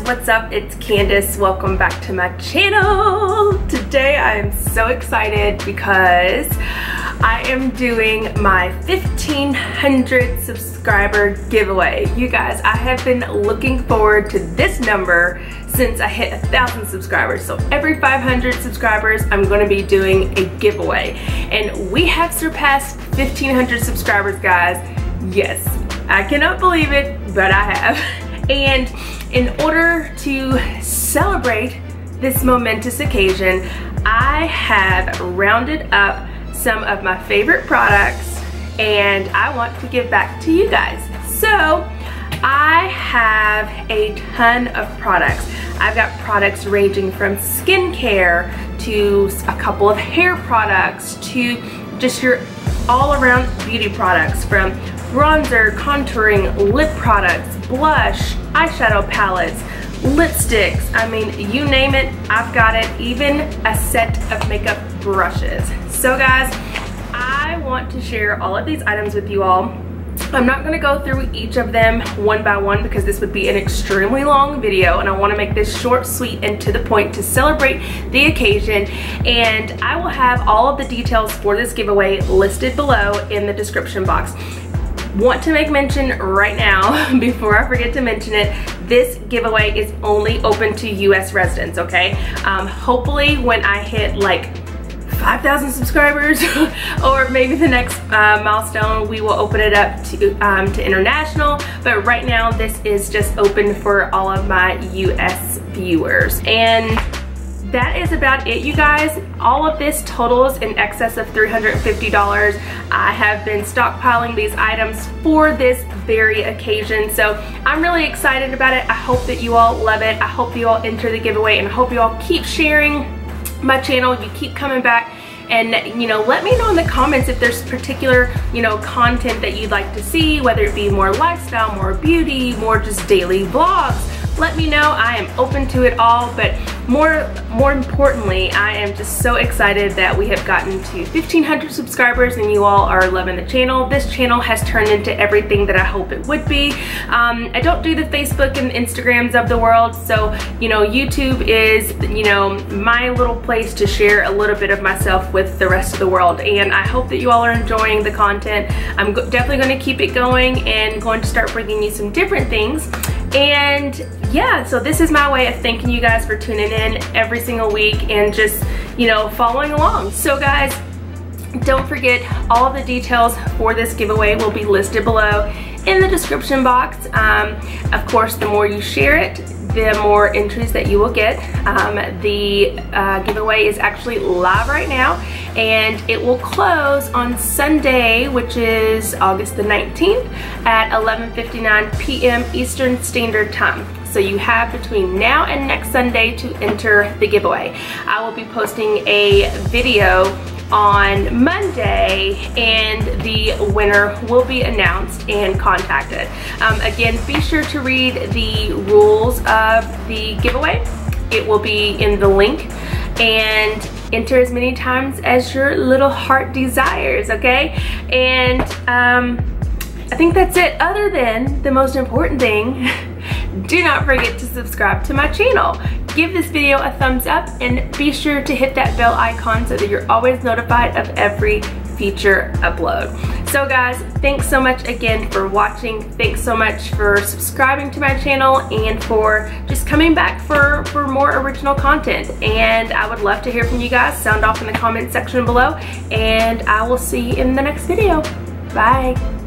what's up? It's Candace. Welcome back to my channel. Today I am so excited because I am doing my 1500 subscriber giveaway. You guys, I have been looking forward to this number since I hit 1,000 subscribers. So every 500 subscribers, I'm going to be doing a giveaway. And we have surpassed 1,500 subscribers, guys. Yes, I cannot believe it, but I have. And in order to celebrate this momentous occasion, I have rounded up some of my favorite products and I want to give back to you guys. So I have a ton of products. I've got products ranging from skincare to a couple of hair products to just your all-around beauty products, from bronzer, contouring, lip products, blush, eyeshadow palettes, lipsticks. I mean, you name it, I've got it. Even a set of makeup brushes. So guys, I want to share all of these items with you all. I'm not going to go through each of them one by one because this would be an extremely long video, and I want to make this short, sweet, and to the point to celebrate the occasion. And I will have all of the details for this giveaway listed below in the description box. Want to make mention right now, before I forget to mention it, this giveaway is only open to US residents, okay? Hopefully when I hit like 5,000 subscribers or maybe the next milestone, we will open it up to international, but right now this is just open for all of my US viewers. And that is about it, you guys. All of this totals in excess of $350. I have been stockpiling these items for this very occasion, so I'm really excited about it. I hope that you all love it. I hope you all enter the giveaway, and I hope you all keep sharing my channel. You keep coming back, and you know, let me know in the comments if there's particular, you know, content that you'd like to see, whether it be more lifestyle, more beauty, more just daily vlogs. Let me know. I am open to it all, but more importantly, I am just so excited that we have gotten to 1,500 subscribers and you all are loving the channel. This channel has turned into everything that I hope it would be. I don't do the Facebook and Instagrams of the world, so you know, YouTube is, you know, my little place to share a little bit of myself with the rest of the world, and I hope that you all are enjoying the content. I'm definitely going to keep it going and going to start bringing you some different things. And yeah, so this is my way of thanking you guys for tuning in every single week and just, you know, following along. So guys, don't forget, all of the details for this giveaway will be listed below in the description box. Of course, the more you share it, the more entries that you will get. The giveaway is actually live right now, and it will close on Sunday, which is August the 19th at 11:59 p.m. Eastern Standard Time. So you have between now and next Sunday to enter the giveaway. I will be posting a video on Monday, and the winner will be announced and contacted. Again, be sure to read the rules of the giveaway. It will be in the link, and enter as many times as your little heart desires, okay? And I think that's it, other than the most important thing. Do not forget to subscribe to my channel. Give this video a thumbs up and be sure to hit that bell icon so that you're always notified of every future upload. So guys, thanks so much again for watching. Thanks so much for subscribing to my channel and for just coming back for more original content. And I would love to hear from you guys. Sound off in the comment section below, and I will see you in the next video. Bye.